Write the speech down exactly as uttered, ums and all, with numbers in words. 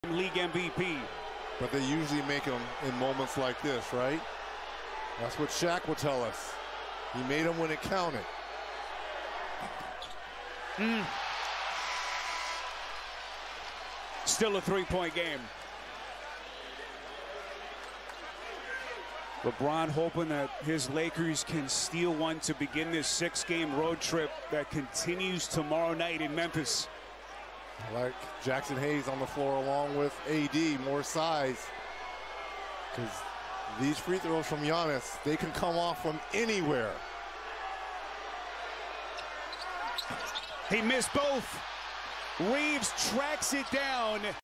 League M V P. But they usually make them in moments like this, right? That's what Shaq will tell us. He made them when it counted. Mm. Still a three-point game. LeBron hoping that his Lakers can steal one to begin this six-game road trip that continues tomorrow night in Memphis. I like Jackson Hayes on the floor along with A D, more size. Because these free throws from Giannis, they can come off from anywhere. He missed both. Reeves tracks it down.